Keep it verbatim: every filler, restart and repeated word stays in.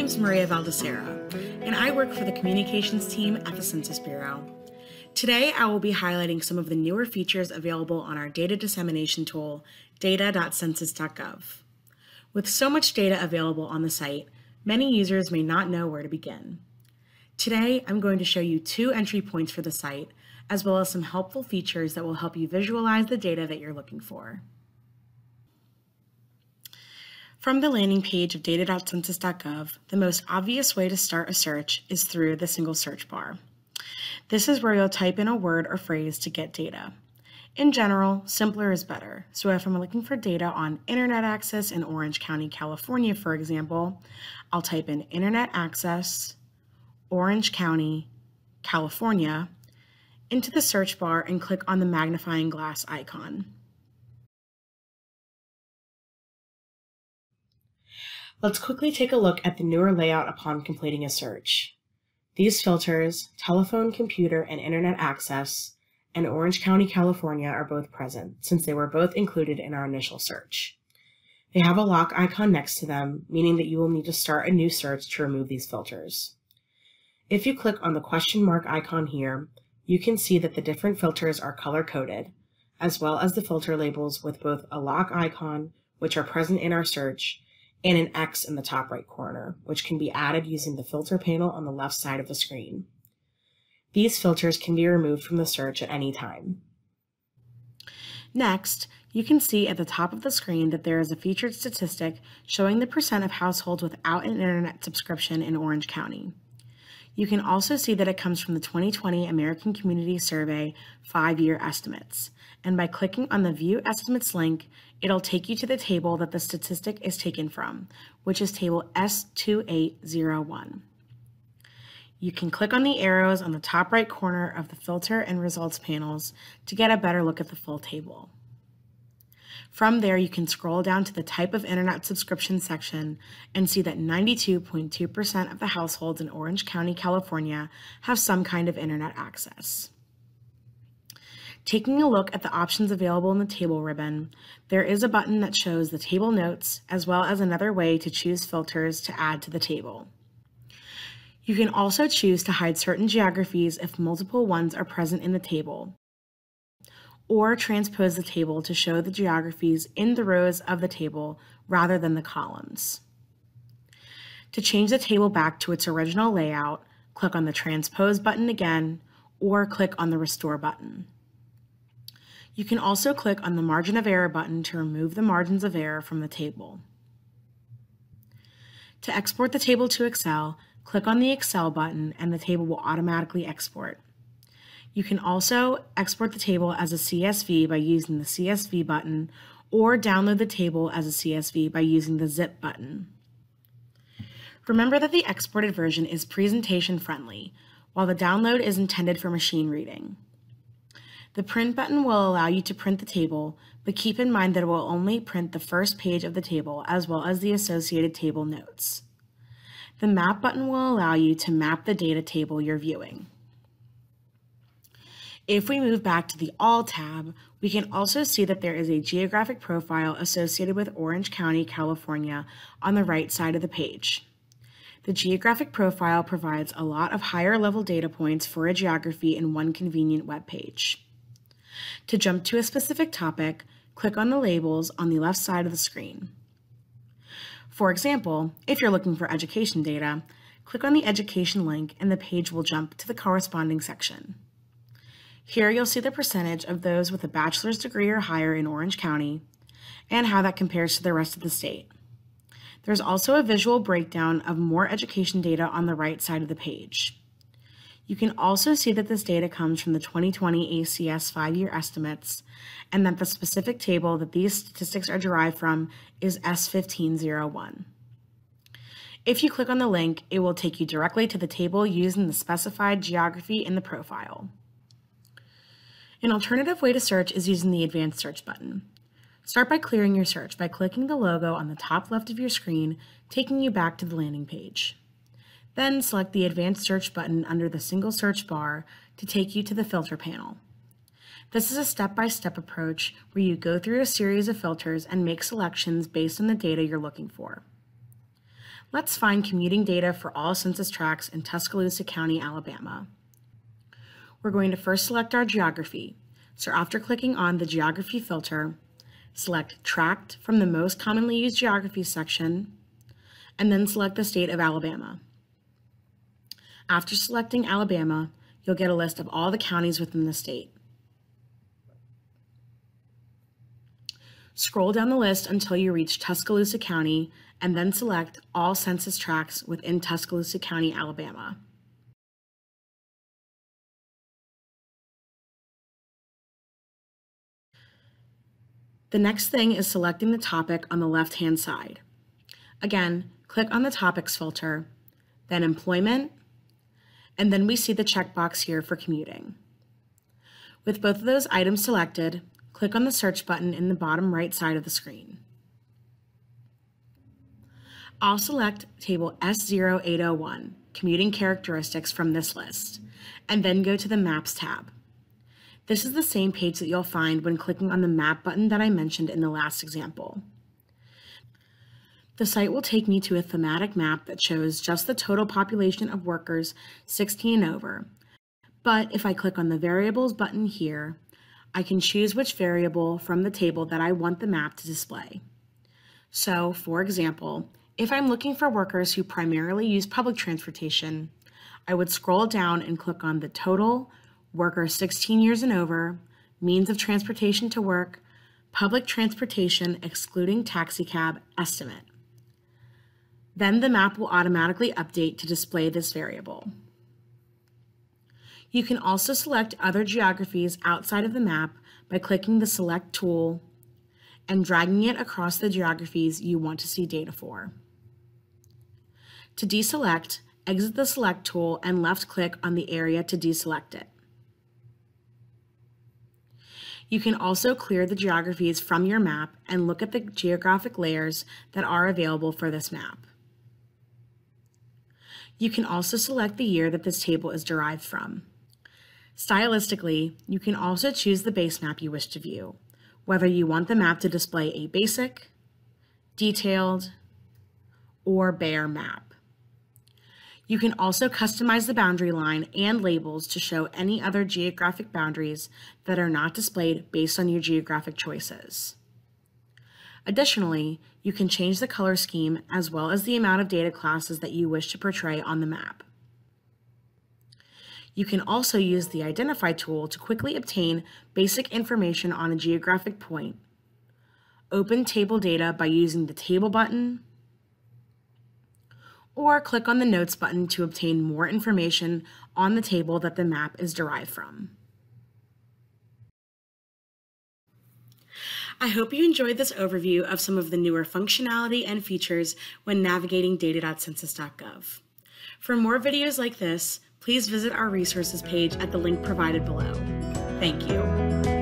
name's Maria Valdesera, and I work for the communications team at the Census Bureau. Today, I will be highlighting some of the newer features available on our data dissemination tool, data dot census dot gov. With so much data available on the site, many users may not know where to begin. Today, I'm going to show you two entry points for the site, as well as some helpful features that will help you visualize the data that you're looking for. From the landing page of data dot census dot gov, the most obvious way to start a search is through the single search bar. This is where you'll type in a word or phrase to get data. In general, simpler is better. So if I'm looking for data on internet access in Orange County, California, for example, I'll type in internet access, Orange County, California, into the search bar and click on the magnifying glass icon. Let's quickly take a look at the newer layout upon completing a search. These filters, telephone, computer, and internet access, and Orange County, California are both present, since they were both included in our initial search. They have a lock icon next to them, meaning that you will need to start a new search to remove these filters. If you click on the question mark icon here, you can see that the different filters are color-coded, as well as the filter labels with both a lock icon, which are present in our search, and an X in the top right corner, which can be added using the filter panel on the left side of the screen. These filters can be removed from the search at any time. Next, you can see at the top of the screen that there is a featured statistic showing the percent of households without an internet subscription in Orange County. You can also see that it comes from the twenty twenty American Community Survey five-year estimates, and by clicking on the View Estimates link, it'll take you to the table that the statistic is taken from, which is table S two eight zero one. You can click on the arrows on the top right corner of the filter and results panels to get a better look at the full table. From there, you can scroll down to the type of internet subscription section and see that ninety-two point two percent of the households in Orange County, California have some kind of internet access. Taking a look at the options available in the table ribbon, there is a button that shows the table notes, as well as another way to choose filters to add to the table. You can also choose to hide certain geographies if multiple ones are present in the table, or transpose the table to show the geographies in the rows of the table rather than the columns. To change the table back to its original layout, click on the Transpose button again, or click on the Restore button. You can also click on the Margin of Error button to remove the margins of error from the table. To export the table to Excel, click on the Excel button and the table will automatically export. You can also export the table as a C S V by using the C S V button, or download the table as a C S V by using the Zip button. Remember that the exported version is presentation friendly, while the download is intended for machine reading. The print button will allow you to print the table, but keep in mind that it will only print the first page of the table as well as the associated table notes. The map button will allow you to map the data table you're viewing. If we move back to the All tab, we can also see that there is a geographic profile associated with Orange County, California on the right side of the page. The geographic profile provides a lot of higher level data points for a geography in one convenient web page. To jump to a specific topic, click on the labels on the left side of the screen. For example, if you're looking for education data, click on the education link and the page will jump to the corresponding section. Here you'll see the percentage of those with a bachelor's degree or higher in Orange County and how that compares to the rest of the state. There's also a visual breakdown of more education data on the right side of the page. You can also see that this data comes from the twenty twenty A C S five-year estimates and that the specific table that these statistics are derived from is S fifteen oh one. If you click on the link, it will take you directly to the table using the specified geography in the profile. An alternative way to search is using the Advanced Search button. Start by clearing your search by clicking the logo on the top left of your screen, taking you back to the landing page. Then select the Advanced Search button under the single search bar to take you to the filter panel. This is a step-by-step approach where you go through a series of filters and make selections based on the data you're looking for. Let's find commuting data for all census tracts in Tuscaloosa County, Alabama. We're going to first select our geography. So after clicking on the geography filter, select Tract from the most commonly used geography section, and then select the state of Alabama. After selecting Alabama, you'll get a list of all the counties within the state. Scroll down the list until you reach Tuscaloosa County, and then select all census tracts within Tuscaloosa County, Alabama. The next thing is selecting the topic on the left-hand side. Again, click on the Topics filter, then Employment, and then we see the checkbox here for commuting. With both of those items selected, click on the Search button in the bottom right side of the screen. I'll select Table S zero eight oh one, Commuting Characteristics from this list, and then go to the Maps tab. This is the same page that you'll find when clicking on the Map button that I mentioned in the last example. The site will take me to a thematic map that shows just the total population of workers sixteen and over. But if I click on the Variables button here, I can choose which variable from the table that I want the map to display. So, for example, if I'm looking for workers who primarily use public transportation, I would scroll down and click on the Total, Worker sixteen years and over, Means of Transportation to Work, Public Transportation excluding taxicab estimate. Then the map will automatically update to display this variable. You can also select other geographies outside of the map by clicking the Select tool and dragging it across the geographies you want to see data for. To deselect, exit the Select tool and left-click on the area to deselect it. You can also clear the geographies from your map and look at the geographic layers that are available for this map. You can also select the year that this table is derived from. Stylistically, you can also choose the base map you wish to view, whether you want the map to display a basic, detailed, or bare map. You can also customize the boundary line and labels to show any other geographic boundaries that are not displayed based on your geographic choices. Additionally, you can change the color scheme as well as the amount of data classes that you wish to portray on the map. You can also use the Identify tool to quickly obtain basic information on a geographic point, open table data by using the Table button, or click on the Notes button to obtain more information on the table that the map is derived from. I hope you enjoyed this overview of some of the newer functionality and features when navigating data dot census dot gov. For more videos like this, please visit our resources page at the link provided below. Thank you.